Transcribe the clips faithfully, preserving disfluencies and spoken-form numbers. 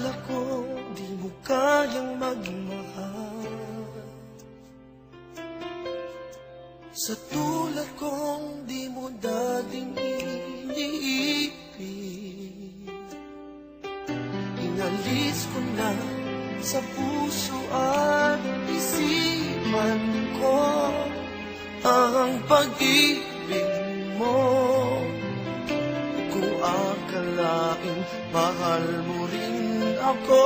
akala ko di mo kayang magmahal. Sa tulad kong di mo dating iniibig, inalis ko na sa puso at isipan ko ang pag-ibig mo. Kung akalain mahal mo rin ako,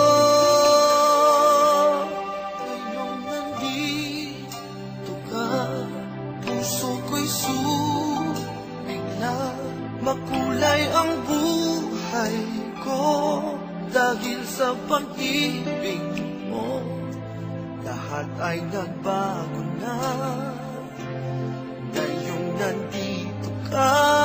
ngayong nandito ka, puso ko'y sumigla. Makulay ang buhay ko dahil sa pag-ibig mo. Lahat ay nagbago na ngayong nandito ka.